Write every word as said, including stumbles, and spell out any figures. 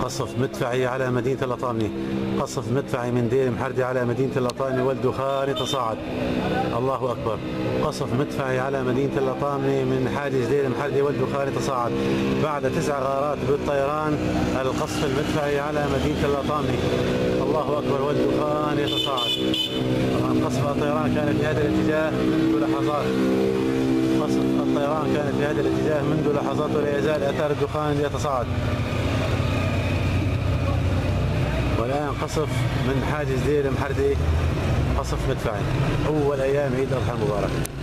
قصف مدفعي على مدينة اللطامنة. قصف مدفعي من دير محردي على مدينة اللطامنة والدخان يتصاعد. الله أكبر. قصف مدفعي على مدينة اللطامنة من حاجز دير محردي والدخان يتصاعد. بعد تسع غارات بالطيران القصف المدفعي على مدينة اللطامنة. الله أكبر والدخان يتصاعد. قصف الطيران كان في هذا الاتجاه منذ لحظات. قصف الطيران كان في هذا الاتجاه منذ لحظات ولا يزال اثار الدخان يتصاعد. والان قصف من حاجز دير محردي، قصف مدفعي. اول ايام عيد الاضحى المبارك.